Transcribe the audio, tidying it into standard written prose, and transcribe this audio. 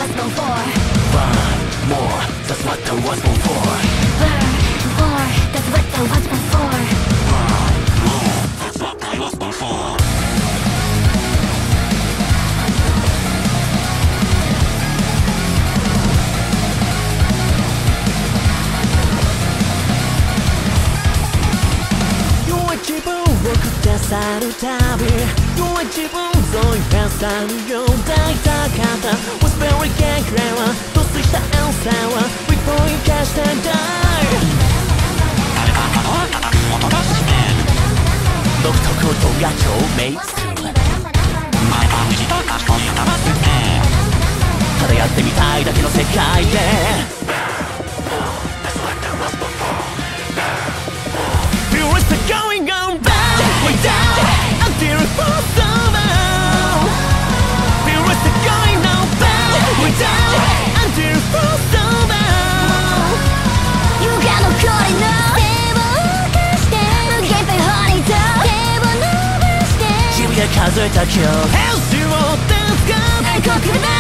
was born for. Burn more, that's what I was born for. Burn more, that's what I was born for. Burn more, that's what I was born for. You are 自分を下さるたび弱い自分を癒さるよう抱いた方 Was very gay くらいは突出したエルサはウィッグを生かしたんだ誰かの叩く音がしめ独特音が共鳴する毎晩見たかっこいい歌はすてただやってみたいだけの世界でGoing on back, way down until it falls over. Feel it's going on back, way down until it falls over. You got no calling now. 手を貸して無限ペンハリーと手を伸ばして渋谷数えた今日 Hell's you all dance 暗黒な